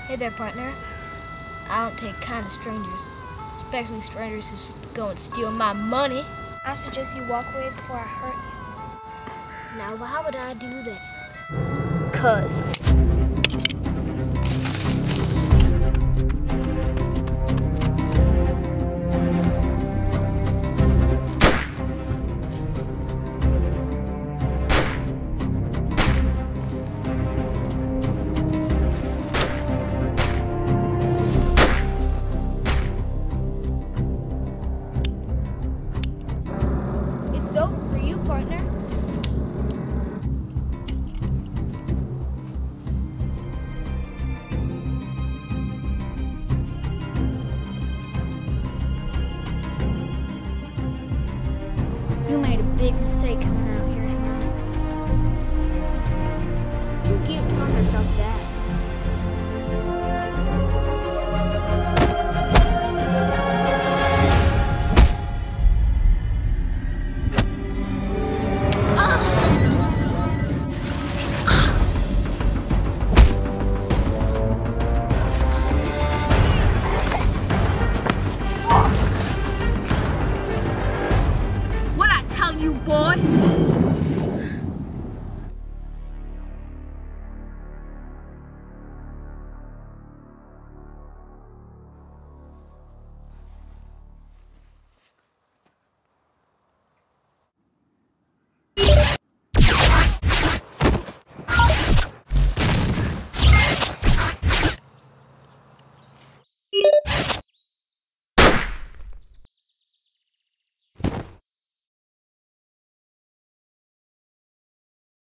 Hey there, partner. I don't take kind of strangers, especially strangers who go and steal my money. I suggest you walk away before I hurt you. Now, why would I do that? 'Cause